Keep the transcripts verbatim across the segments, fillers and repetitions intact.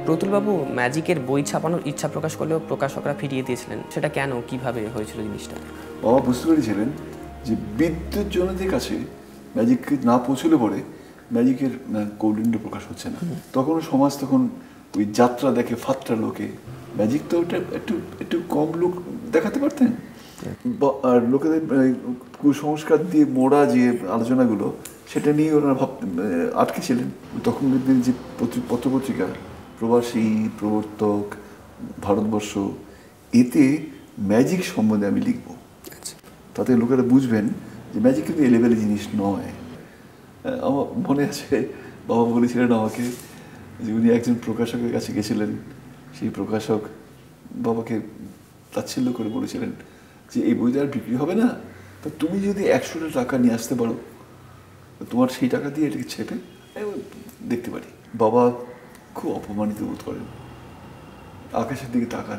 প্রতুলবাবু ম্যাজিকের বই ছাপানোর ইচ্ছা প্রকাশ করলেও প্রকাশকরা ফিরিয়ে দিয়েছিলেন, সেটা কেন, কিভাবে হয়েছিল জিনিসটা? বাবা বুঝতে পেরেছিলেন যে বিদ্যুৎ জনদের কাছে ম্যাজিক না পৌঁছলে পরে ম্যাজিকের কৌলিন্য প্রকাশ হচ্ছে না। তখন সমাজ তখন ওই যাত্রা দেখে ফাত্রা লোকে, ম্যাজিক তো ওটা একটু একটু কম লোক দেখাতে পারতেন। আর লোকেদের কুসংস্কার দিয়ে মোড়া যে আলোচনাগুলো, সেটা নিয়ে ওনারা ভাব আটকে ছিলেন। তখনকার দিন যে পত্রপত্রিকা প্রবাসী, প্রবর্তক, ভারতবর্ষ, এতে ম্যাজিক সম্বন্ধে আমি লিখব, তাতে লোকেরা বুঝবেন যে ম্যাজিক কিন্তু এলেবেলে জিনিস নয়। আমার মনে আছে বাবা বলেছিলেন আমাকে যে উনি একজন প্রকাশকের কাছে গেছিলেন, সেই প্রকাশক বাবাকে তাচ্ছিল্য করে বলেছিলেন যে এই বইটা আর বিক্রি হবে না, তো তুমি যদি একশোটা টাকা নিয়ে আসতে পারো, তোমার সেই টাকা দিয়ে এটাকে ছেপে দেখতে পারি। বাবা খুব অপমানিত বোধ করেন, আকাশের দিকে তাকান।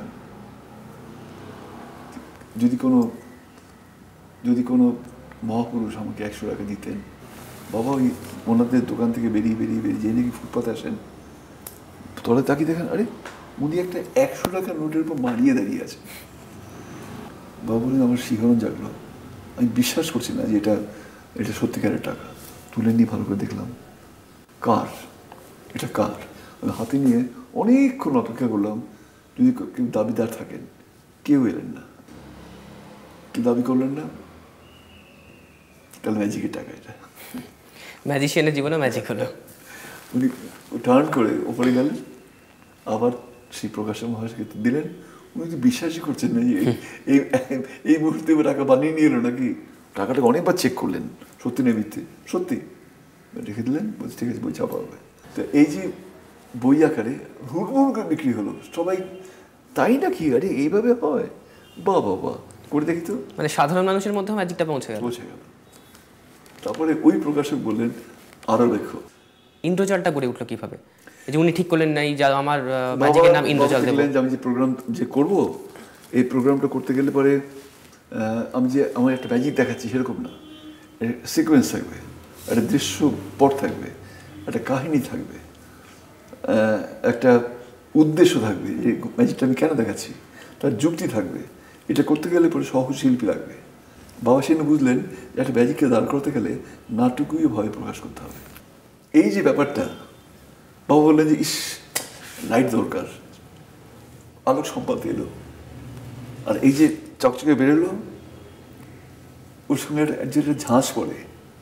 যদি কোনো যদি কোনো মহাপুরুষ আমাকে একশো টাকা দিতেন, বাবা ওই ওনাদের দোকান থেকে বেরিয়ে বেরিয়ে বেরিয়ে যে নাকি ফুটপাতে আসেন, তলে তাকিয়ে দেখেন, আরে উনি একটা একশো টাকার নোটের উপর মারিয়ে দাঁড়িয়ে আছে। বাবা বলেন আমার শিহরণ জাগলো, আমি বিশ্বাস করছি না যে এটা এটা সত্যিকারের টাকা। তুলে নিয়ে ভালো করে দেখলাম, কার এটা, কার? আমি হাতে নিয়ে অনেকক্ষণ অপেক্ষা করলাম, যদি কেউ দাবিদার থাকেন। কেউ এলেন না, কেউ দাবি করলেন না। তাহলে ম্যাজিকের টাকা এটা, ম্যাজিশিয়ানের জীবনে ম্যাজিক হলো। উনি টার্ন করে ওপরে গেলেন, আবার সেই প্রকাশক মহাশয়কে দিলেন। উনি তো বিশ্বাসই করছেন না যে এই এই মুহূর্তে টাকা বানিয়ে নিয়ে এলো নাকি। টাকাটা অনেকবার চেক করলেন, সত্যি নেই মিথ্যে, সত্যি রেখে দিলেন। বলছি ঠিক আছে, বই ছাপা হবে। তো এই যে বই আকারে হুড়মুড় করে বিক্রি হলো, সবাই তাই নাকি, আরে এইভাবে হয়, বা বাবা করে দেখি তো। মানে সাধারণ মানুষের মধ্যে ম্যাজিকটা পৌঁছে গেল পৌঁছে গেল। তারপরে ওই প্রকাশক বললেন আরো লেখো। ইন্দ্রজালটা গড়ে উঠলো কিভাবে? এই যে উনি ঠিক করলেন না, যা আমার ম্যাজিকের নাম ইন্দ্রজাল দেব, আমি যে প্রোগ্রাম যে করব, এই প্রোগ্রামটা করতে গেলে পরে আমি যে আমার একটা ম্যাজিক দেখাচ্ছি সেরকম না, সিকোয়েন্স থাকবে, একটা দৃশ্য পট থাকবে, একটা কাহিনী থাকবে, একটা উদ্দেশ্য থাকবে, যে ম্যাজিকটা আমি কেন দেখাচ্ছি তার যুক্তি থাকবে। এটা করতে গেলে পরে সহশিল্পী লাগবে। বাবা সেদিন বুঝলেন যে একটা ম্যাজিককে দাঁড় করতে গেলে নাটকীয় ভয় প্রকাশ করতে হবে। এই যে ব্যাপারটা, বাবা বললেন যে ইস লাইট দরকার, আলোক সম্পাদ এলো, আর এই যে চকচকে বেরোলো, ওর সঙ্গে একটা ঝাঁস পড়ে।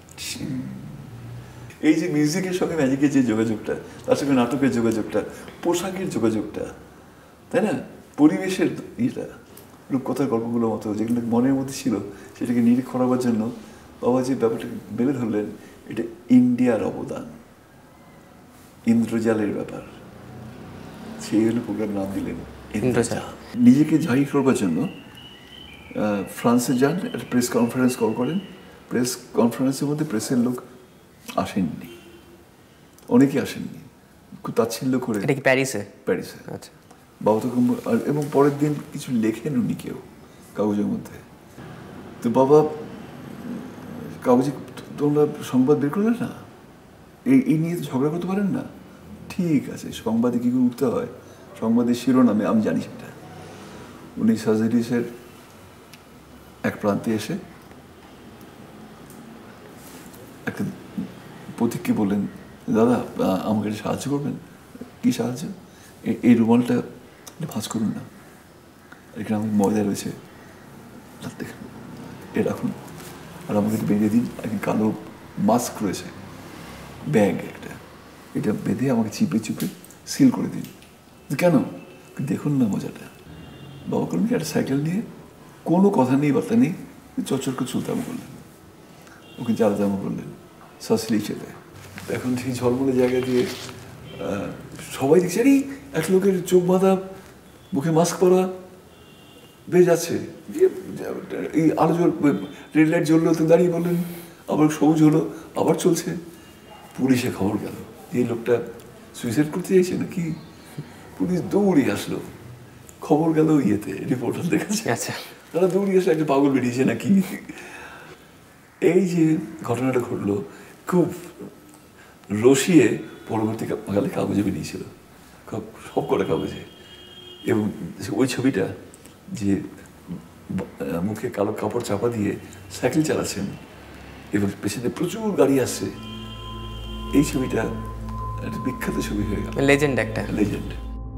এই যে মিউজিকের সঙ্গে ম্যাজিকের যে যোগাযোগটা, তার সঙ্গে নাটকের যোগাযোগটা, পোশাকের যোগাযোগটা, তাই না, পরিবেশের ইয়েটা, রূপকথার গল্পগুলোর মতো যেগুলো মনের মধ্যে ছিল, সেটাকে নিরীক্ষ করাবার জন্য বাবা যে ব্যাপারটাকে মেলে ধরলেন, এটা ইন্ডিয়ার অবদান, ইন্দ্রজালের ব্যাপার। সেই হলো প্রোগ্রাম নাম দিলেন ইন্দ্রজাল। নিজেকে জাহির করবার জন্য ফ্রান্সে যান, একটা প্রেস কনফারেন্স কল করেন। প্রেস কনফারেন্সের মধ্যে প্রেসের লোক আসেননি, অনেকেই আসেননি, খুব তাচ্ছিল্য করে। এটা কি প্যারিসে? প্যারিসে। আচ্ছা। বাবা তখন, এবং পরের দিন কিছু লেখেন উনি কেউ কাগজের মধ্যে। তো বাবা, কাগজে তোমরা সংবাদ বের করলে না, এই এই নিয়ে তো ঝগড়া করতে পারেন না। ঠিক আছে, সংবাদে কী করে উঠতে হয়, সংবাদের শিরোনামে আমি জানি সেটা। উনি সার্জারিসের এক প্রান্তে এসে একটা পথিককে বললেন, দাদা আমাকে এটা সাহায্য করবেন। কী সাহায্য? এই রুমালটা ভাঁজ করুন না, এখানে আমার ময়দা রয়েছে, দেখুন এ রাখুন, আর আমাকে এটা বেঁধে দিন। একটা কালো মাস্ক রয়েছে, ব্যাগ একটা, এটা বেঁধে আমাকে চিপে চিপে সিল করে দিন। কেন? দেখুন না মজাটা। বাবা করলেন একটা সাইকেল নিয়ে, কোনো কথা নেই, বার্তা নেই, চচ্চর করে চলতাম করলেন, ওকে জ্বালাতাম করলেন, সাসলি চেতে। এখন সেই ঝলমলে জায়গা দিয়ে সবাই দেখছে, আরে এক লোকের চোখ বাঁধা, মুখে মাস্ক পরা বেশ যাচ্ছে, এই আলো জল, রেড লাইট জ্বললো তো দাঁড়িয়ে বললেন, আবার সবুজ হলো, আবার চলছে। পুলিশে খবর গেল এই লোকটা সুইসাইড করতে চাইছে নাকি। পুলিশ দৌড়ে আসলো, খবর গেল ইয়েতে, রিপোর্টারদের কাছে। আচ্ছা, তারা দৌড়ে আসলো, একটা পাগল বেরিয়েছে নাকি। এই যে ঘটনাটা ঘটলো, খুব রসিয়ে পরবর্তীকালে কাগজে বেরিয়েছিল সব কটা কাগজে। এবং ওই ছবিটা যে মুখে কালো কাপড় চাপা দিয়ে সাইকেল চালাচ্ছেন এবং পেছনে প্রচুর গাড়ি আসছে, এই ছবিটা একটা বিখ্যাত ছবি হয়ে গেল, লেজেন্ড একটা লেজেন্ড।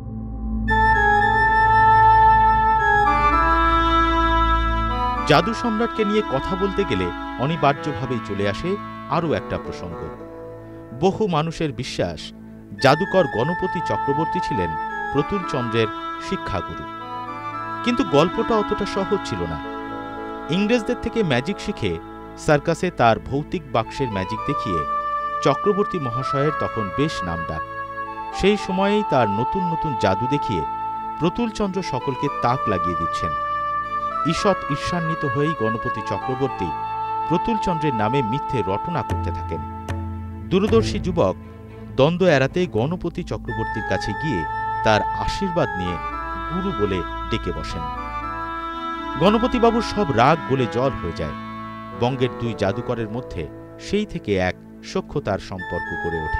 জাদু সম্রাটকে নিয়ে কথা বলতে গেলে অনিবার্যভাবেই চলে আসে আরও একটা প্রসঙ্গ। বহু মানুষের বিশ্বাস জাদুকর গণপতি চক্রবর্তী ছিলেন প্রতুল চন্দ্রের শিক্ষাগুরু। কিন্তু গল্পটা অতটা সহজ ছিল না। ইংরেজদের থেকে ম্যাজিক শিখে সার্কাসে তার ভৌতিক বাক্সের ম্যাজিক দেখিয়ে চক্রবর্তী মহাশয়ের তখন বেশ নামডাক। সেই সময়েই তার নতুন নতুন জাদু দেখিয়ে প্রতুলচন্দ্র সকলকে তাক লাগিয়ে দিচ্ছেন। ঈষৎ ঈর্ষান্বিত হয়েই গণপতি চক্রবর্তী প্রতুলচন্দ্রের নামে মিথ্যে রটনা করতে থাকেন। দূরদর্শী যুবক দ্বন্দ্ব এড়াতে গণপতি চক্রবর্তীর কাছে গিয়ে তার আশীর্বাদ নিয়ে গুরু বলে ডেকে বসেন। গণপতিবাবুর সব রাগ গলে জল হয়ে যায়। বঙ্গের দুই জাদুকরের মধ্যে সেই থেকে এক সখ্যতার সম্পর্ক গড়ে ওঠে।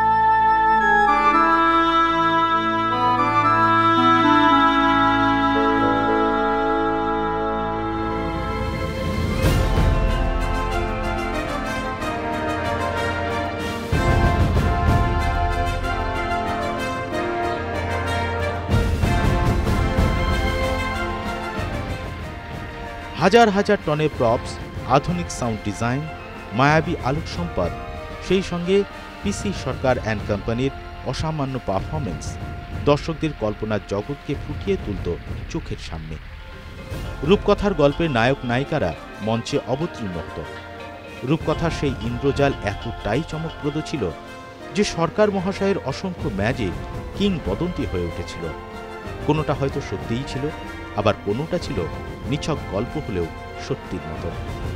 হাজার হাজার টনের প্রপস, আধুনিক সাউন্ড ডিজাইন, মায়াবী আলোক সম্পদ, সেই সঙ্গে পিসি সরকার অ্যান্ড কোম্পানির অসামান্য পারফরমেন্স দর্শকদের কল্পনার জগৎকে ফুটিয়ে তুলত চোখের সামনে। রূপকথার গল্পের নায়ক নায়িকারা মঞ্চে অবতীর্ণ হতো। রূপকথার সেই ইন্দ্রজাল এতটাই চমকপ্রদ ছিল যে সরকার মহাশয়ের অসংখ্য ম্যাজিক কিংবদন্তি হয়ে উঠেছিল। কোনোটা হয়তো সত্যিই ছিল, আবার কোনোটা ছিল নিছক গল্প হলেও সত্যির মতো।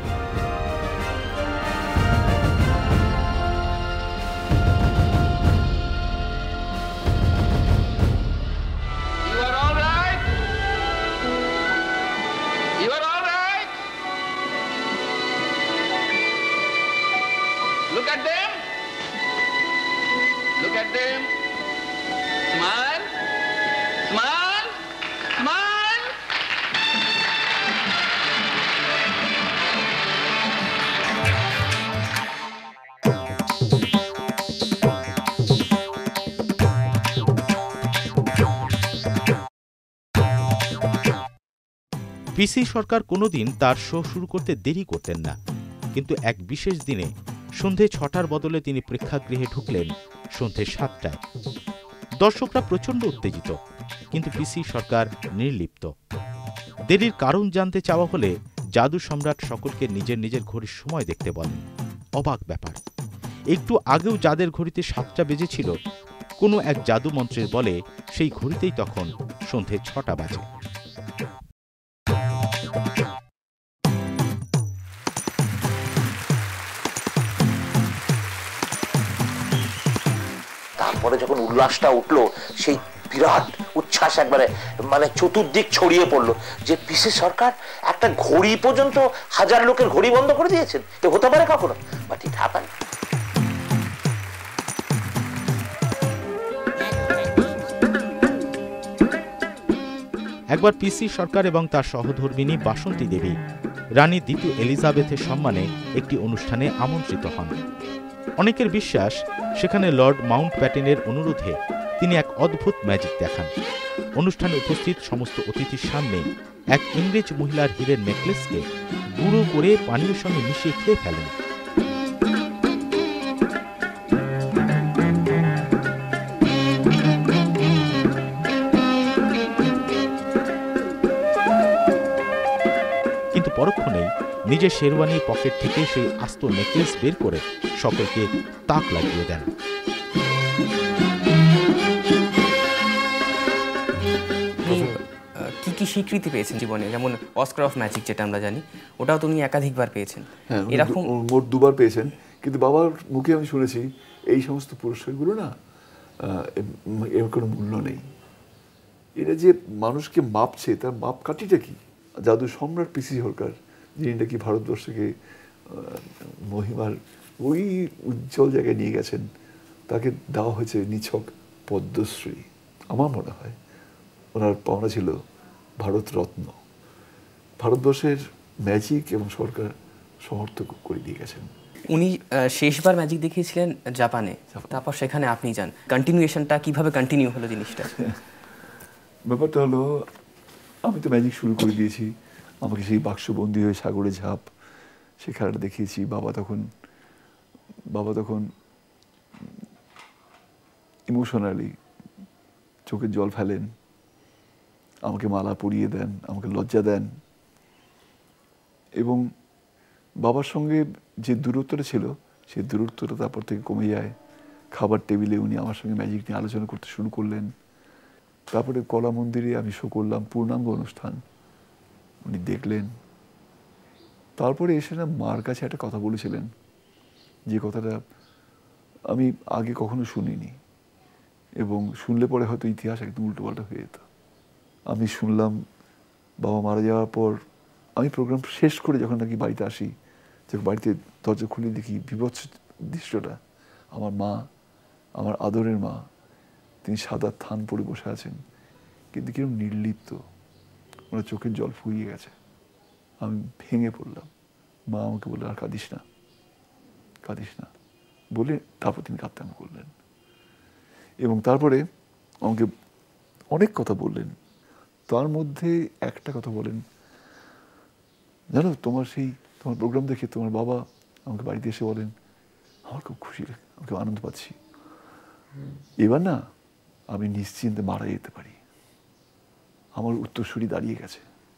Look at them. Look at them. Smile. Smile. Smile. পিসি সরকার কোনোদিন তার শো শুরু করতে দেরি করতেন না, কিন্তু এক বিশেষ দিনে সন্ধে ছটার বদলে তিনি প্রেক্ষাগৃহে ঢুকলেন সন্ধে সাতটায়। দর্শকরা প্রচণ্ড উত্তেজিত, কিন্তু পিসি সরকার নির্লিপ্ত। দেরির কারণ জানতে চাওয়া হলে জাদু সম্রাট সকলকে নিজের নিজের ঘড়ির সময় দেখতে বলেন। অবাক ব্যাপার, একটু আগেও যাদের ঘড়িতে সাতটা বেজেছিল, কোনো এক জাদু মন্ত্রের বলে সেই ঘড়িতেই তখন সন্ধে ছটা বাজে। তারপরে যখন উল্লাসটা উঠলো, সেই বিরাট উচ্ছ্বাস একবারে মানে চতুর্দিক ছড়িয়ে পড়লো যে পিসি সরকার একটা ঘড়ি পর্যন্ত হাজার লোকের ঘড়ি বন্ধ করে দিয়েছেন। এ হতে পারে কখনো? But it happened. একবার পিসি সরকার এবং তার সহধর্মিনী বাসন্তী দেবী রানী দ্বিতীয় এলিজাবেথের সম্মানে একটি অনুষ্ঠানে আমন্ত্রিত হন। অনেকের বিশ্বাস সেখানে লর্ড মাউন্টব্যাটেনের অনুরোধে তিনি এক অদ্ভুত ম্যাজিক দেখান। অনুষ্ঠানে উপস্থিত সমস্ত অতিথির সামনে এক ইংরেজ মহিলার হীরের নেকলেসকে গুঁড়ো করে পানীয়ের সঙ্গে মিশিয়ে খেয়ে ফেলেন। কিন্তু পরক্ষণেই নিজের শেরওয়ানির পকেট থেকে সেই আস্ত নেকলেস বের করে সকলকে তাক লাগিয়ে দেন। কি কি স্বীকৃতি পেয়েছেন জীবনে? যেমন অস্কার অফ ম্যাজিক যেটা আমরা জানি, ওটাও তো উনি একাধিকবার পেয়েছেন। হ্যাঁ, এরকম মোট দুবার পেয়েছেন। কিন্তু বাবার মুখে আমি শুনেছি এই সমস্ত পুরস্কারগুলো না এর কোনো মূল্য নেই। এটা যে মানুষকে মাপছে, তার মাপকাঠিটা কি? জাদু সম্রাট পিসি সরকার, যিনি নাকি ভারতবর্ষকে মহিমার ওই উজ্জ্বল জায়গায় নিয়ে গেছেন, তাকে দেওয়া হয়েছে নিছক পদ্মশ্রী, আমার মনে হয় ওনার পাওনা ছিল ভারতরত্ন। ভারতবর্ষের ম্যাজিক এবং সরকার সমর্থক করে দিয়ে গেছেন। উনি আহ, শেষবার ম্যাজিক দেখিয়েছিলেন জাপানে, তারপর সেখানে আপনি যান। কন্টিনিউয়েশনটা কিভাবে কন্টিনিউ হলো জিনিসটা? ব্যাপারটা হলো, আমি তো ম্যাজিক শুরু করে দিয়েছি, আমাকে সেই বাক্সবন্দি হয়ে সাগরে ঝাঁপ সে খেলাটা দেখিয়েছি। বাবা তখন বাবা তখন ইমোশনালি চোখের জল ফেলেন, আমাকে মালা পরিয়ে দেন, আমাকে লজ্জা দেন। এবং বাবার সঙ্গে যে দূরত্বটা ছিল সেই দূরত্বটা তারপর থেকে কমে যায়। খাবার টেবিলে উনি আমার সঙ্গে ম্যাজিক নিয়ে আলোচনা করতে শুরু করলেন। তারপরে কলা মন্দিরে আমি শো করলাম, পূর্ণাঙ্গ অনুষ্ঠান, উনি দেখলেন। তারপরে এসে না মার কাছে একটা কথা বলেছিলেন, যে কথাটা আমি আগে কখনো শুনিনি, এবং শুনলে পরে হয়তো ইতিহাস একদম উল্টোপাল্টা হয়ে যেত। আমি শুনলাম বাবা মারা যাওয়ার পর, আমি প্রোগ্রাম শেষ করে যখন নাকি বাড়িতে আসি, যখন বাড়িতে দরজা খুলে দেখি বিভৎস দৃশ্যটা, আমার মা, আমার আদরের মা, তিনি সাদা থান পরে বসে আছেন, কিন্তু কিরকম নির্লিপ্ত, ওনার চোখের জল ফুরিয়ে গেছে। আমি ভেঙে পড়লাম। মা আমাকে বললেন, আর কাঁদিস না, কাঁদিস না বলে তারপর তিনি কাঁদতে আরম্ভ করলেন। এবং তারপরে আমাকে অনেক কথা বললেন। তার মধ্যে একটা কথা বলেন, জানো তোমার সেই তোমার প্রোগ্রাম দেখে তোমার বাবা আমাকে বাড়িতে এসে বলেন, আমার খুব খুশি লাগে, আমাকে আনন্দ পাচ্ছি, এবার না আমি নিশ্চিন্তে মারা যেতে পারি, আমার উত্তরসূরি দাঁড়িয়ে গেছে।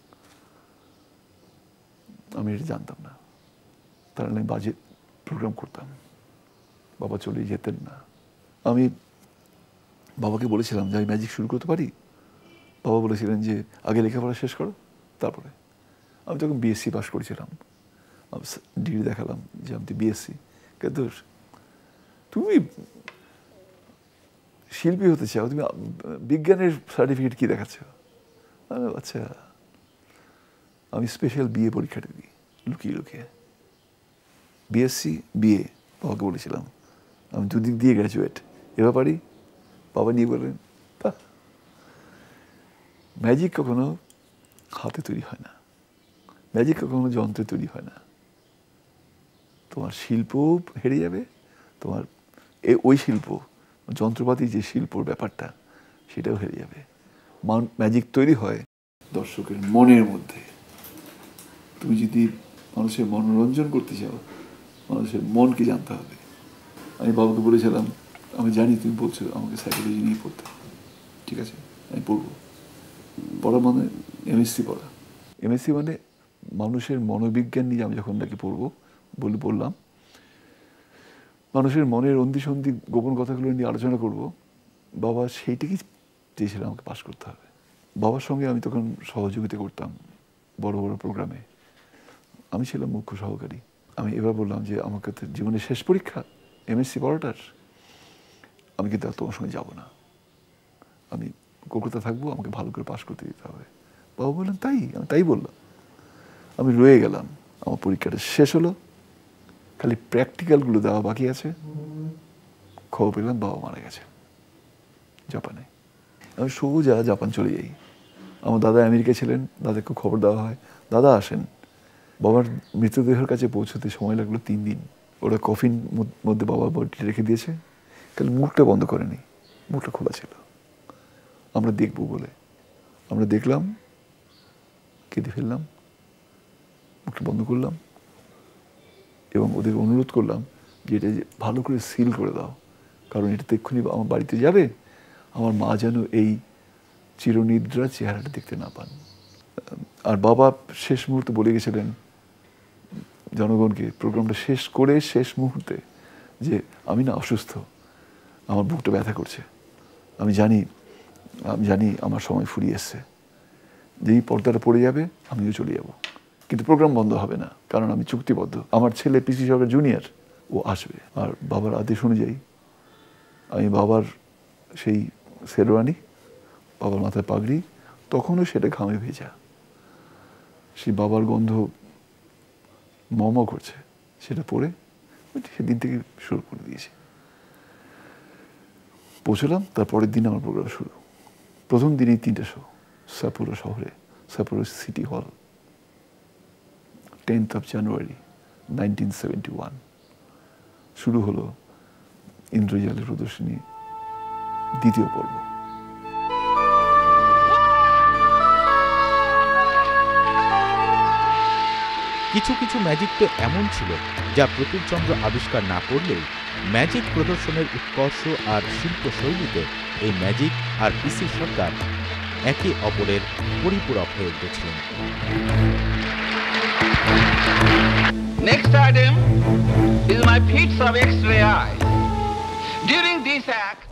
আমি এটা জানতাম না, তার আমি বাজে প্রোগ্রাম করতাম, বাবা চলে যেতেন না। আমি বাবাকে বলেছিলাম যে আমি ম্যাজিক শুরু করতে পারি। বাবা বলেছিলেন যে আগে লেখাপড়া শেষ করো, তারপরে। আমি তখন বিএসসি পাস করেছিলাম, ডিগ্রি দেখালাম যে আমি তো বিএসসি। কিন্তু তুমি শিল্পী হতে চাও, তুমি বিজ্ঞানের সার্টিফিকেট কি দেখাচ্ছ? আচ্ছা, আমি স্পেশাল বিএ পরীক্ষাটা দিই লুকিয়ে লুকিয়ে, বিএসসি বিএ। বাবাকে বলেছিলাম আমি দুদিক দিয়ে গ্র্যাজুয়েট, এবার পারি। বাবা নিয়ে বললেন, বাহ, ম্যাজিক কখনো হাতে তৈরি হয় না, ম্যাজিক কখনো যন্ত্রে তৈরি হয় না। তোমার শিল্প হেরে যাবে, তোমার ওই শিল্প, যন্ত্রপাতি যে শিল্পর ব্যাপারটা, সেটাও হেরে যাবে। ম্যাজিক তৈরি হয় দর্শকের মনের মধ্যে। তুমি যদি মানুষের মনোরঞ্জন করতে চাও, মানুষের মনকে জানতে হবে। আমি বাবাকে বলেছিলাম, আমি জানি তুমি বলছো আমাকে সাইকোলজি নিয়ে পড়তে, ঠিক আছে আমি পড়বো। পড়া মানে এমএসসি পড়া। এমএসসি মানে মানুষের মনোবিজ্ঞান নিয়ে আমি যখন নাকি পড়বো বলে বললাম, মানুষের মনের অন্দি সন্ধি গোপন কথাগুলো নিয়ে আলোচনা করব। বাবা সেইটাকেই চেয়েছিলাম আমাকে পাশ করতে হবে। বাবার সঙ্গে আমি তখন সহযোগিতা করতাম বড় বড় প্রোগ্রামে, আমি ছিলাম মুখ্য সহকারী। আমি এবার বললাম যে আমাকে তো জীবনের শেষ পরীক্ষা এমএসসি পড়াটার, আমি কিন্তু আর তোমার সঙ্গে যাবো না, আমি কলকাতা থাকবো, আমাকে ভালো করে পাশ করতে দিতে হবে। বাবা বললেন তাই? আমি তাই বললাম। আমি রয়ে গেলাম। আমার পরীক্ষাটা শেষ হলো, খালি প্র্যাকটিক্যালগুলো দেওয়া বাকি আছে। খবর পেলাম বাবা মারা গেছে জাপানে। আমি সোজা জাপান চলে যাই। আমার দাদা আমেরিকা ছিলেন, দাদাকে খবর দেওয়া হয়, দাদা আসেন। বাবার মৃতদেহের কাছে পৌঁছতে সময় লাগলো তিন দিন। ওরা কফিন মধ্যে বাবার বডিটা রেখে দিয়েছে, খালি মুখটা বন্ধ করেনি, মুখটা খোলা ছিল। আমরা দেখব বলে আমরা দেখলাম, কেঁদে ফেললাম, মুখটা বন্ধ করলাম এবং ওদের অনুরোধ করলাম যে এটা ভালো করে সিল করে দাও, কারণ এটা তো এক্ষুনি আমার বাড়িতে যাবে, আমার মা যেন এই চিরনিদ্রা চেহারাটা দেখতে না পান। আর বাবা শেষ মুহূর্তে বলে গেছিলেন জনগণকে, প্রোগ্রামটা শেষ করে শেষ মুহূর্তে, যে আমি না অসুস্থ, আমার বুকটা ব্যথা করছে, আমি জানি আমি জানি আমার সময় ফুরিয়ে এসছে, যেই পর্দাটা পড়ে যাবে আমিও চলে যাব, কিন্তু প্রোগ্রাম বন্ধ হবে না, কারণ আমি চুক্তিবদ্ধ, আমার ছেলে পিসি সরকার জুনিয়র, ও আসবে। আর বাবার আদেশ অনুযায়ী আমি বাবার সেই শেরওয়ানি, বাবার মাথায় পাগড়ি, তখনও সেটা ঘামে ভেজা, সেই বাবার গন্ধ মম করছে, সেটা পরে সেদিন থেকে শুরু করে দিয়েছে। পৌঁছলাম, তারপরের দিন আমার প্রোগ্রাম শুরু। প্রথম দিনেই তিনটা শো সাপুরো শহরে, Sapporo city hall, tenth of January nineteen seventy one. শুরু হলো ইন্দ্রজালের প্রদর্শনী দ্বিতীয় পর্ব। কিছু কিছু ম্যাজিক তো এমন ছিল যা প্রতুলচন্দ্র আবিষ্কার না করলেও ম্যাজিক প্রদর্শনের উৎকর্ষ আর শিল্পশৈলীতে এই ম্যাজিক আর পিসি সরকার একে অপরের পরিপূরক হয়ে উঠেছিলেন। Next item is my feats of X-ray eyes. During this act,